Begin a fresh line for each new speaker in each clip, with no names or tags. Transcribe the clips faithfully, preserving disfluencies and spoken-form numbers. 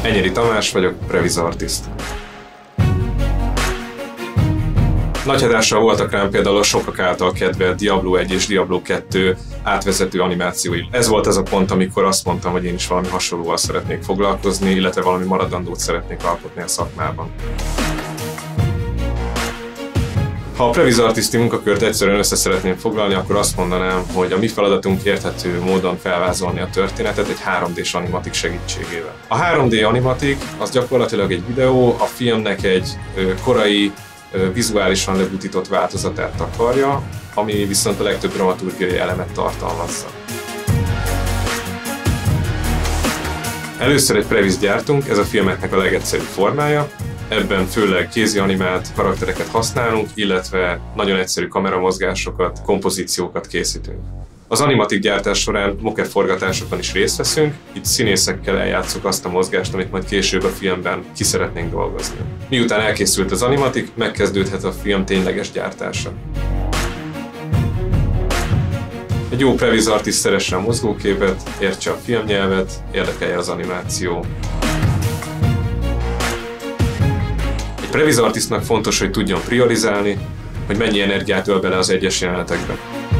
Enyeri Tamás vagyok, Previs Artist. Nagy hatással voltak rám például a sokak által kedvelt Diablo egy és Diablo kettő átvezető animációi. Ez volt az a pont, amikor azt mondtam, hogy én is valami hasonlóval szeretnék foglalkozni, illetve valami maradandót szeretnék alkotni a szakmában. Ha a Previs Artisti munkakört egyszerűen össze szeretném foglalni, akkor azt mondanám, hogy a mi feladatunk érthető módon felvázolni a történetet egy három dés animatik segítségével. A három dé animatik az gyakorlatilag egy videó, a filmnek egy korai, vizuálisan lebutított változatát takarja, ami viszont a legtöbb dramaturgiai elemet tartalmazza. Először egy Previs gyártunk, ez a filmeknek a legegyszerűbb formája. Ebben főleg kézi animált karaktereket használunk, illetve nagyon egyszerű kameramozgásokat, kompozíciókat készítünk. Az animatik gyártás során mocap forgatásokon is részt veszünk, itt színészekkel eljátszuk azt a mozgást, amit majd később a filmben ki szeretnénk dolgozni. Miután elkészült az animatik, megkezdődhet a film tényleges gyártása. Egy jó Previs Artist szeresse a mozgóképet, értse a filmnyelvet, érdekelje az animáció. Egy Previs Artistnak fontos, hogy tudjon priorizálni, hogy mennyi energiát öl bele az egyes jelenetekbe.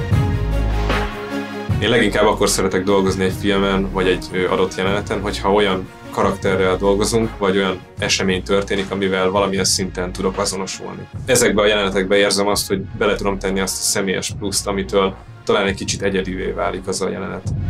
Én leginkább akkor szeretek dolgozni egy filmen, vagy egy adott jeleneten, hogyha olyan karakterrel dolgozunk, vagy olyan esemény történik, amivel valamilyen szinten tudok azonosulni. Ezekben a jelenetekben érzem azt, hogy bele tudom tenni azt a személyes pluszt, amitől talán egy kicsit egyedivé válik az a jelenet.